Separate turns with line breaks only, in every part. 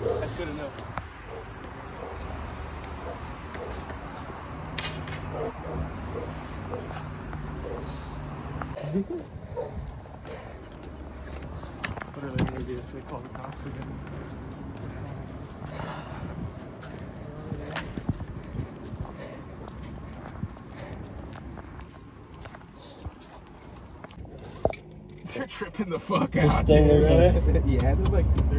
That's good enough. What are they going to do? So they call the cops again. They're tripping the fuck out.
They're still looking.
Yeah, they're like, what the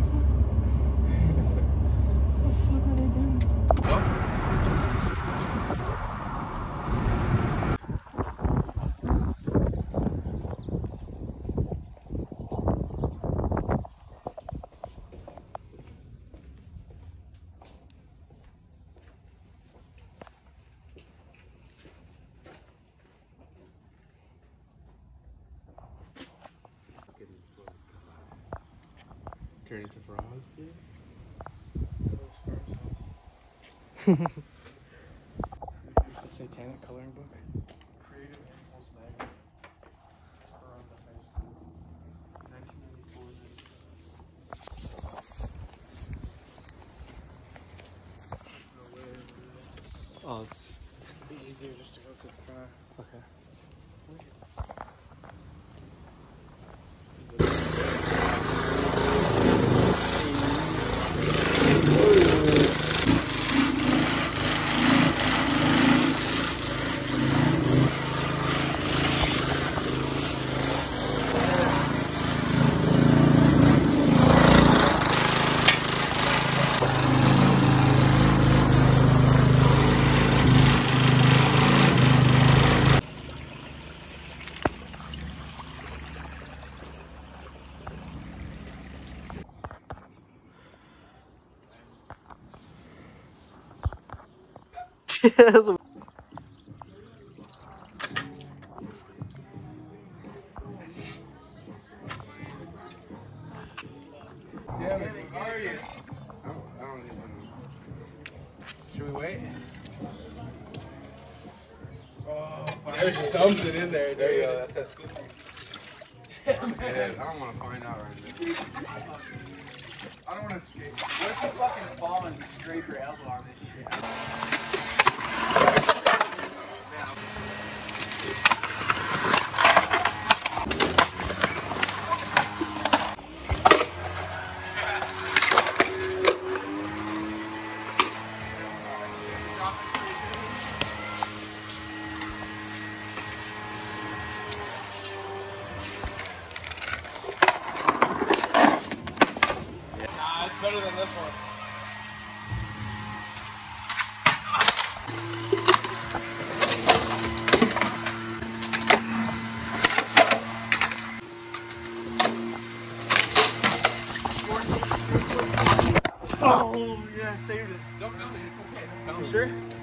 fuck are they doing? Oh. Turn into frogs, dude. The Satanic Coloring Book. Creative Impulse Magazine. Esperanza High School. 1994. Oh, it'd be easier just to go to the front. Okay. Damn it, where are you? I don't even know. Should we wait? Oh, there's something in there. There you go, that's that scoop. Man, I don't want to find out right now. I don't want to escape. What if you fucking fall and scrape your elbow on this shit? Better than this one. Oh, yeah, I saved it. Don't film it, it's okay. Don't film it. You sure?